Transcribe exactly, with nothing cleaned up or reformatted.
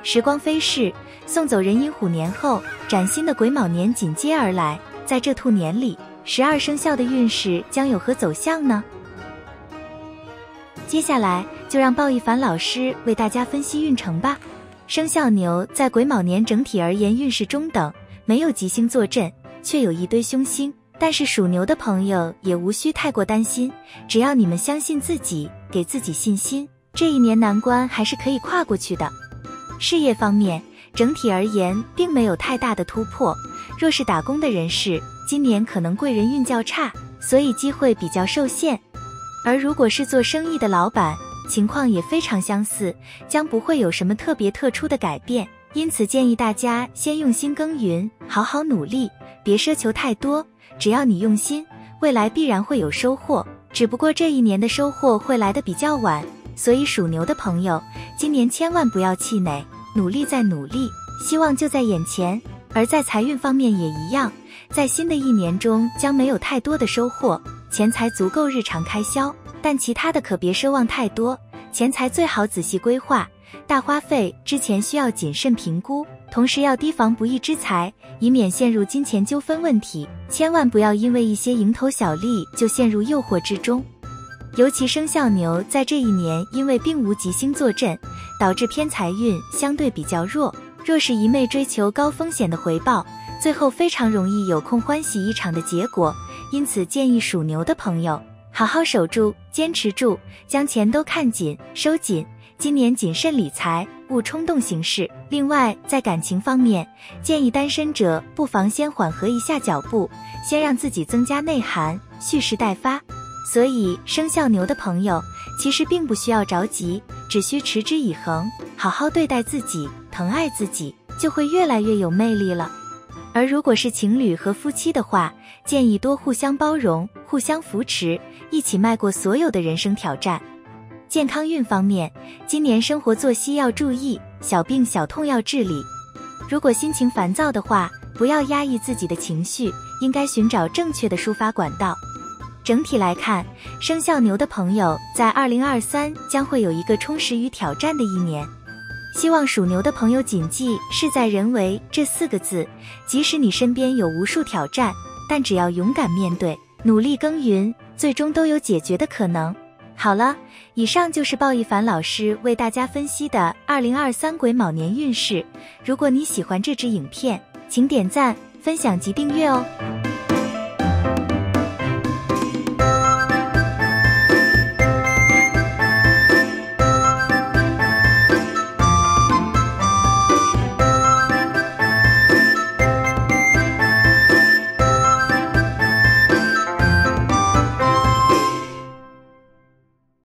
时光飞逝，送走壬寅虎年后，崭新的癸卯年紧接而来。在这兔年里，十二生肖的运势将有何走向呢？接下来就让鲍一凡老师为大家分析运程吧。生肖牛在癸卯年整体而言运势中等，没有吉星坐镇，却有一堆凶星。但是属牛的朋友也无需太过担心，只要你们相信自己，给自己信心，这一年难关还是可以跨过去的。事业方面，整体而言并没有太大的突破。若是打工的人士，今年可能贵人运较差，所以机会比较受限。而如果是做生意的老板，情况也非常相似，将不会有什么特别特殊的改变。因此建议大家先用心耕耘，好好努力，别奢求太多。只要你用心，未来必然会有收获，只不过这一年的收获会来得比较晚。所以属牛的朋友，今年千万不要气馁，努力再努力，希望就在眼前。而在财运方面也一样，在新的一年中将没有太多的收获，钱财足够日常开销，但其他的可别奢望太多，钱财最好仔细规划，大花费之前需要谨慎评估，同时要提防不义之财，以免陷入金钱纠纷问题。千万不要因为一些蝇头小利就陷入诱惑之中。尤其生肖牛在这一年因为并无吉星坐镇，导致偏财运相对比较弱，若是一昧追求高风险的回报，最后非常容易有空欢喜一场的结果。因此建议属牛的朋友好好守住，坚持住，将钱都看紧收紧，今年谨慎理财，勿冲动行事。另外在感情方面，建议单身者不妨先缓和一下脚步，先让自己增加内涵，蓄势待发。所以生肖牛的朋友其实并不需要着急，只需持之以恒，好好对待自己，疼爱自己，就会越来越有魅力了。而如果是情侣和夫妻的话，建议多互相包容，互相扶持，一起迈过所有的人生挑战。健康运方面，今年生活作息要注意，小病小痛要治理。如果心情烦躁的话，不要压抑自己的情绪，应该寻找正确的抒发管道。整体来看，生肖牛的朋友在二零二三将会有一个充实与挑战的一年。希望属牛的朋友谨记事在人为这四个字，即使你身边有无数挑战，但只要勇敢面对，努力耕耘，最终都有解决的可能。好了，以上就是鲍一凡老师为大家分析的二零二三癸卯年运势。如果你喜欢这支影片，请点赞、分享及订阅哦。